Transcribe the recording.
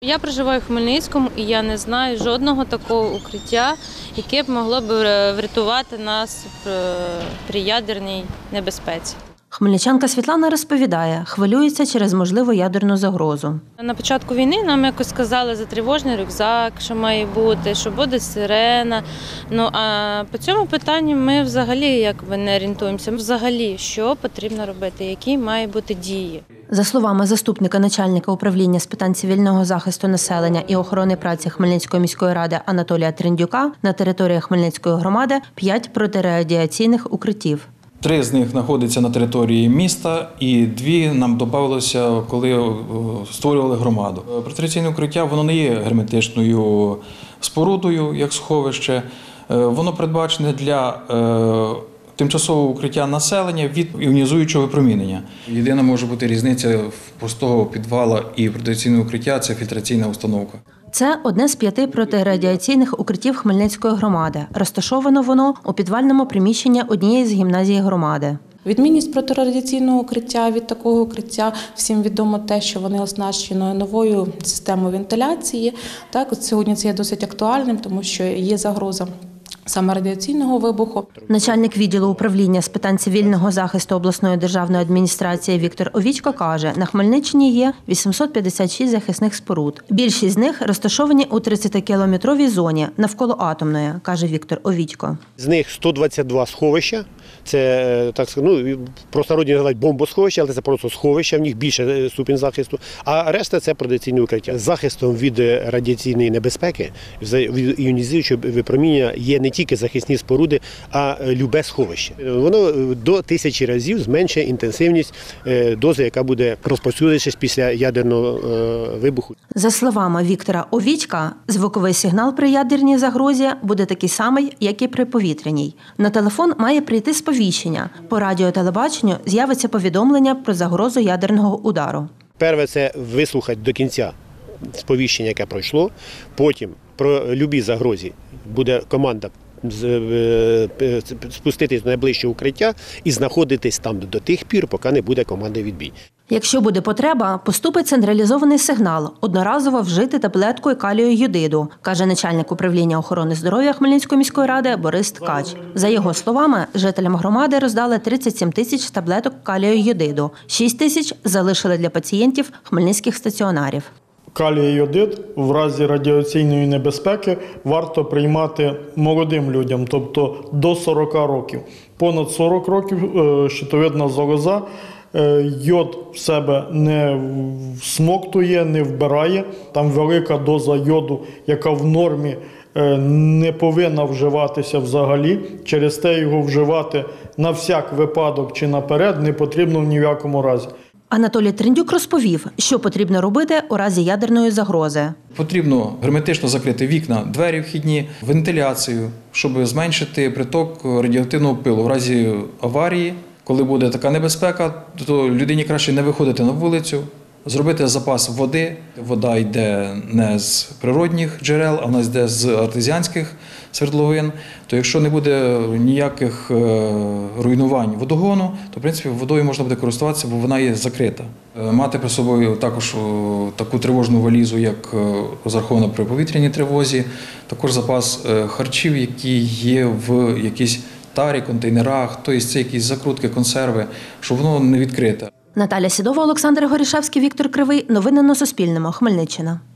Я проживаю в Хмельницькому і я не знаю жодного такого укриття, яке б могло б врятувати нас при ядерній небезпеці. Хмельничанка Світлана розповідає, хвилюється через можливу ядерну загрозу. На початку війни нам якось сказали за тривожний рюкзак, що має бути, що буде сирена. Ну, а по цьому питанню ми взагалі не орієнтуємося. Взагалі, що потрібно робити, які мають бути дії. За словами заступника начальника управління з питань цивільного захисту населення і охорони праці Хмельницької міської ради Анатолія Триндюка, на території Хмельницької громади 5 протирадіаційних укриттів. 3 з них знаходяться на території міста і 2 нам додалося, коли створювали громаду. Протирадіаційне укриття, воно не є герметичною спорудою, як сховище. Воно передбачене для тимчасового укриття населення від іонізуючого випромінення. Єдина може бути різниця простого підвала і протирадіаційного укриття – це фільтраційна установка. Це одне з 5 протирадіаційних укриттів Хмельницької громади. Розташовано воно у підвальному приміщенні однієї з гімназій громади. Відмінність протирадіаційного укриття від такого укриття, всім відомо те, що вони оснащені новою системою вентиляції. Так, от сьогодні це є досить актуальним, тому що є загроза саме радіаційного вибуху. Начальник відділу управління з питань цивільного захисту обласної державної адміністрації Віктор Овічко каже, на Хмельниччині є 856 захисних споруд. Більшість з них розташовані у 30-кілометровій зоні навколо атомної, каже Віктор Овічко. З них 122 сховища. Це, так сказати, простородні називають бомбосховища, але це просто сховища, в них більше ступінь захисту, а решта – це протирадіаційне укриття. Захистом від радіаційної небезпеки, від іонізуючого випромінення є не тільки захисні споруди, а любе сховище. Воно до 1000 разів зменшує інтенсивність дози, яка буде розповсюджуватися після ядерного вибуху. За словами Віктора Овічка, звуковий сигнал при ядерній загрозі буде такий самий, як і при повітряній. На телефон має прийти сповіщення. По радіотелебаченню з'явиться повідомлення про загрозу ядерного удару. Перше – це вислухати до кінця сповіщення, яке пройшло. Потім про любі загрозі буде команда спуститись до найближчого укриття і знаходитись там до тих пір, поки не буде команди відбій. Якщо буде потреба, поступить централізований сигнал – одноразово вжити таблетку калію йодиду, каже начальник управління охорони здоров'я Хмельницької міської ради Борис Ткач. За його словами, жителям громади роздали 37 тисяч таблеток калію йодиду, 6 тисяч залишили для пацієнтів хмельницьких стаціонарів. Калій йодид в разі радіаційної небезпеки варто приймати молодим людям, тобто до 40 років. Понад 40 років щитовидна залоза йод в себе не всмоктує, не вбирає. Там велика доза йоду, яка в нормі не повинна вживатися взагалі. Через те його вживати на всяк випадок чи наперед не потрібно в ні в якому разі. Анатолій Триндюк розповів, що потрібно робити у разі ядерної загрози. Потрібно герметично закрити вікна, двері вхідні, вентиляцію, щоб зменшити приток радіоактивного пилу. В разі аварії, коли буде така небезпека, то людині краще не виходити на вулицю, зробити запас води. Вода йде не з природних джерел, а вона йде з артезіанських свердловин. То якщо не буде ніяких руйнувань водогону, то, в принципі, водою можна буде користуватися, бо вона є закрита. Мати при собою також таку тривожну валізу, як розрахована при повітряній тривозі, також запас харчів, які є в якійсь тарі, контейнерах, тобто це якісь закрутки, консерви, щоб воно не відкрите. Наталя Сідова, Олександр Горішевський, Віктор Кривий. Новини на Суспільному. Хмельниччина.